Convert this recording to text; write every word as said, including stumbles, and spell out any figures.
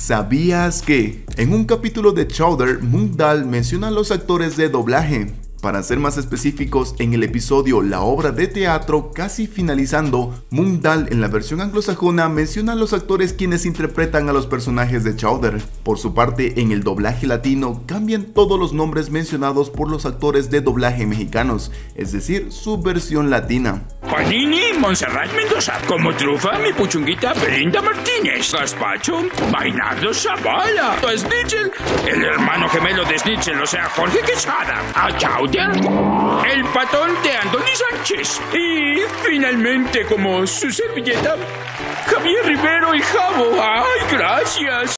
¿Sabías que? En un capítulo de Chowder, Moon Dahl menciona a los actores de doblaje. Para ser más específicos, en el episodio La obra de teatro, casi finalizando, Moon Dahl en la versión anglosajona menciona a los actores quienes interpretan a los personajes de Chowder. Por su parte, en el doblaje latino, cambian todos los nombres mencionados por los actores de doblaje mexicanos, es decir, su versión latina. Panini, Montserrat Mendoza. Como trufa, mi puchunguita Belinda Martínez. Gazpacho, Bainardo Zavala. Schnitzel, el hermano gemelo de Schnitzel, o sea, Jorge Quesada. A Chowder, el patón de Anthony Sánchez. Y finalmente, como su servilleta, Javier Rivero y Javo. ¡Ay, gracias!